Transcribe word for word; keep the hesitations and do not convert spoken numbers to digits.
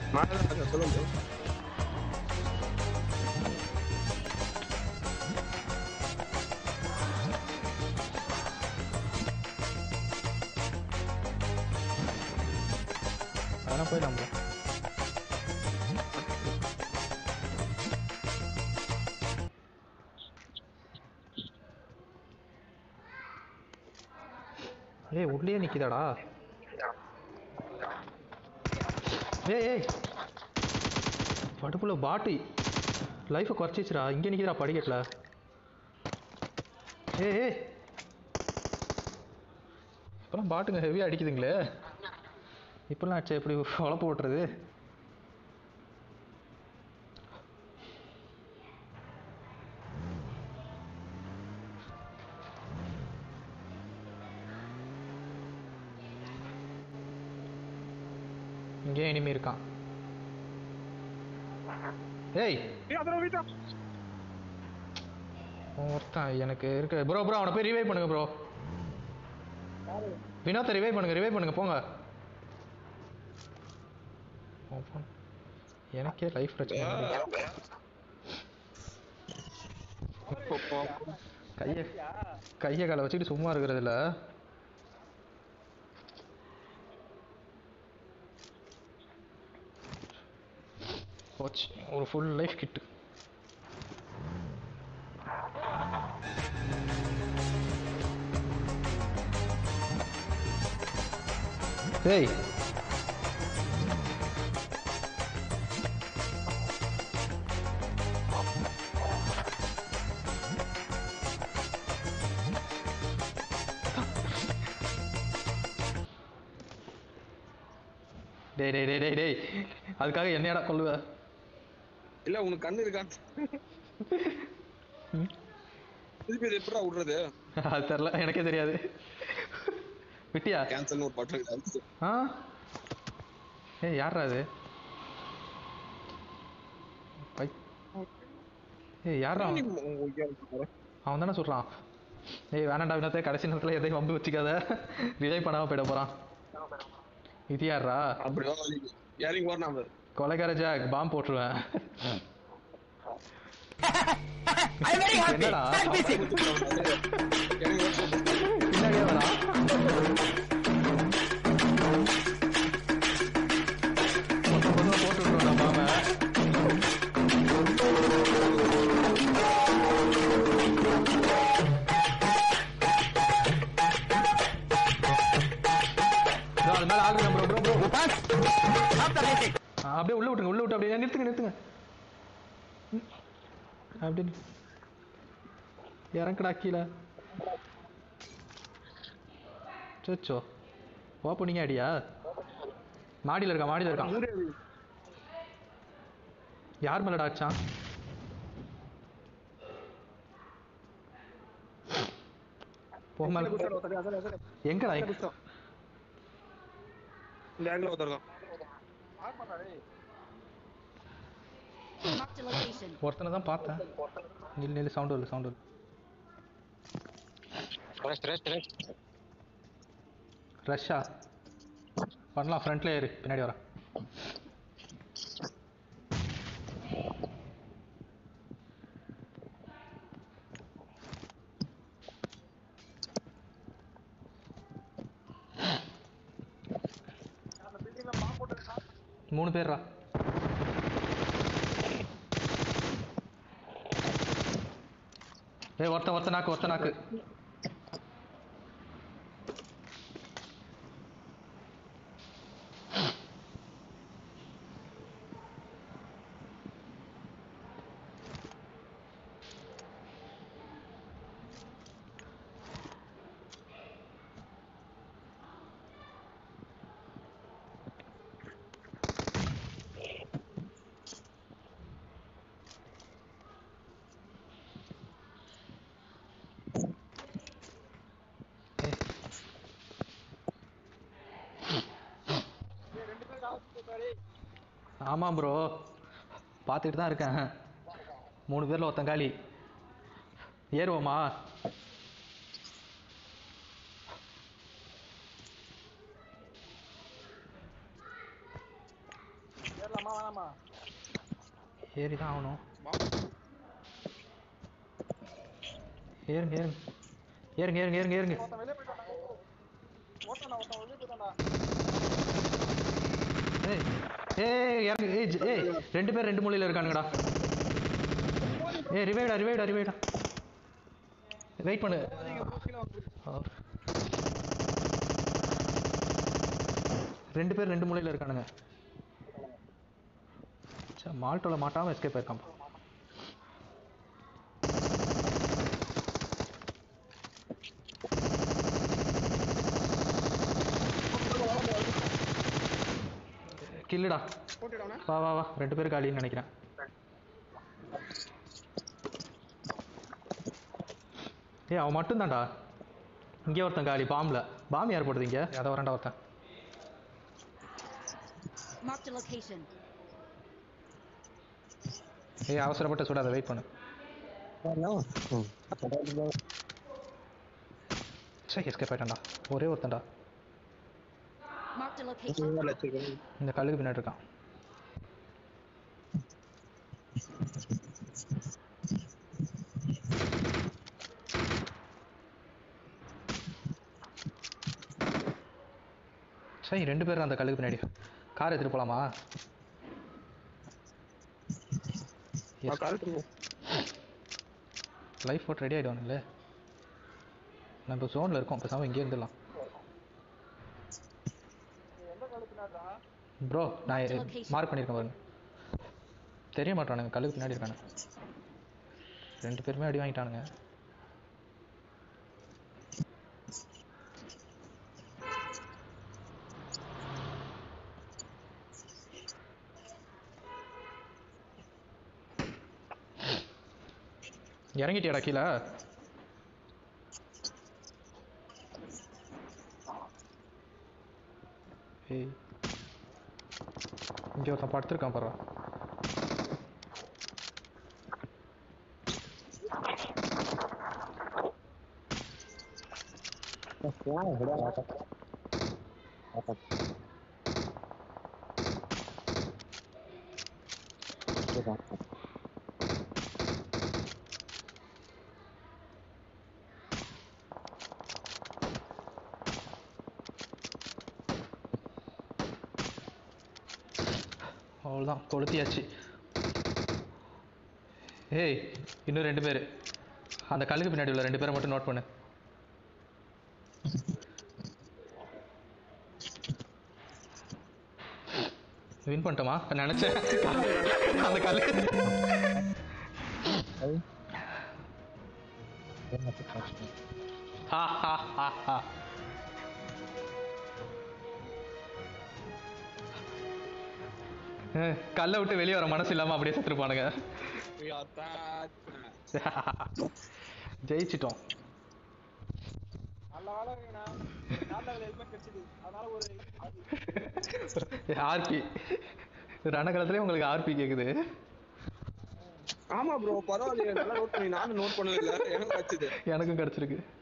மாடல சொல்லுங்க அதெல்லாம் போயிடலாம் ப்ரோ. ஏய் உள்ளே நிக்குதாடா. ஏய் ஏய் படுப்புல பாட்டு லைஃபை குறைச்சிச்சுடா. இங்கே நிற்கிறா படிக்கட்டில். ஏய் ஏய் இப்போலாம் பாட்டுங்க ஹெவியாக அடிக்குதுங்களே. இப்போலாம் ஆச்சு எப்படி உழப்பு ஓட்டுறது. இங்கே இனிமே இருக்கான். ஏய் ஒருத்தன் எனக்கு இருக்கு ப்ரோ. ப்ரோ அவனை போய் ரிவைவ் பண்ணுங்க ப்ரோ. வினோத்தை ரிவைவ் பண்ணுங்க ரிவைவ் பண்ணுங்க போங்க. எனக்கே லைஃப் பிரச்சனை. கைய கையை காலை வச்சுட்டு சும்மா இருக்கிறது இல்ல. ஒரு ஃபுல் லைஃப் கிட்டு. ஏய் டேய் டேய் டேய் டேய் டேய் அதுக்காக என்னையடா கொல்லுவ? இல்ல உனக்கு கண்ணு இருக்கா? திருப்பி இது எப்படா விடுறது? அது தெரியல எனக்கே தெரியாது. விட்டியா? கேன்சல்னு ஒரு பட்டன் இருக்கு. ஆ ஏய் யாரா அது? பை ஏய் யாரா அவன் தானே சொல்றான். ஏய் வேணாண்டா வினோத்தை கடைசி நேரத்தில் எதையும் வம்பு வச்சுக்காத. ரிவைவ் பண்ணாம போயிட போறான். இது யாரா? கொலைக்கார ஜாக் பாம்பு போட்டுருவேன். என்னடா பின்னாடியே வரா? போட்டு விட்டுருவேன் பாம்பை. அது மேல ஆகுது ப்ரோ ப்ரோ ப்ரோ. அப்படியே உள்ள விட்டுருங்க உள்ள விட்டு அப்படியே நிறுத்துங்க நிறுத்துங்க. அப்படி இறங்கடா கீழே. சோச்சோ ஓப்பனிங்க அடியா? மாடியில் இருக்கா மாடியில் இருக்கான். யார் மேலடா ஆச்சான்? எங்கடா? ஒருத்தனை தான் பார்த்தேன். நில் நில் சவுண்ட் வரல சவுண்ட் வரல. ரஷ்ஷா பண்ணலாம். ஃப்ரண்ட்ல ஏறு பின்னாடி வர. மூணு பேர்ரா. ஏய் ஒருத்த ஒருத்த நாக்கு ஒருத்த நாக்கு. ஆமாம் ப்ரோ பார்த்துக்கிட்டு தான் இருக்கேன். மூணு பேரில் ஒருத்தன் காலி. ஏறுவோமா? வேணாமா ஏறி தான் ஆகணும். ஏறுங்க ஏறுங்க ஏறுங்க ஏறுங்க ஏறுங்க ஏறுங்க. ஒருத்தன் வெளியே போயிட்டான்டா ஓட்டான்டா ஒருத்தன் வெளியே போயிட்டான்டா ஏய் ஏய் இறங்கு. ஏய் ஜ- ஏய் ரெண்டு பேர் ரெண்டு மூலையில இருக்கானுங்கடா. ஏய் ரிவைடா ரிவைடா ரிவைடா வெயிட் பண்ணு. ஆ. ரெண்டு பேர் ரெண்டு மூலையில இருக்கானுங்க. சே மால்ட்டோல மாட்டாம எஸ்கேப் ஆயிருக்கான்ப்பா. கில்லுடா. போட்டுடானே வா வா வா ரெண்டு பேரும் காலின்னு நினைக்கிறேன். ஏய் அவன் மட்டும்தான்டா. இங்கே ஒருத்தன் காலி பாம்பில். பாம்பு யார் போடுது இங்கே? அதை வரேன்டா ஒருத்தன். Marked a location. ஏய் அவசரப்பட்டு சுடாத வெயிட் பண்ணு. சரி எஸ்கேப் ஆயிட்டான்டா. ஒரே ஒருத்தன்டா. Marked a location. இந்த கல்லுக்கு பின்னாடி இருக்கான். சரி ரெண்டு பேரும் அந்த கல்லுக்கு பின்னாடி. கார் எடுத்துட்டு போலாமா? லைஃப் போட் ரெடி ஆகிடுவானுங்களே. நம்ம ஜோனில் இருக்கோம். பேசாமல் இங்கே இருந்துடலாம். ப்ரோ நான் மார்க் பண்ணியிருக்கேன் பாருங்க. தெரிய மாட்டானுங்க கல்லுக்கு பின்னாடி இருக்கானுங்க. ரெண்டு பேருமே அடி வாங்கிட்டானுங்க. இறங்கிட்டியாடா கீழே? ஏய் இங்கே ஒருத்தன் படுத்துருக்கான் பாரு. அவ்வளோதான் கொளுத்தியாச்சு. ஏய் இன்னும் ரெண்டு பேர் அந்த கல்லுக்கு பின்னாடி உள்ள ரெண்டு பேரை மட்டும் நோட் பண்ணு. வின் பண்ணிட்டோமா நினைச்சேன். அந்த கல்லு ஹா ஹா ஹா ஹா. கல்லை விட்டு வெளியே வர மனசு இல்லாம அப்படியே செத்துருப்பானுங்க. ஜெயிச்சிட்டோம். ஆர்பி ரணகலத்திலே உங்களுக்கு ஆர்பி கேக்குது. ஆமா ப்ரோ பரவாயில்லையே. நல்லா நோட் பண்ணி நானும் நோட் பண்ணவே இல்லை. எனக்கு கிடைச்சது. எனக்கும் கிடைச்சிருக்கு.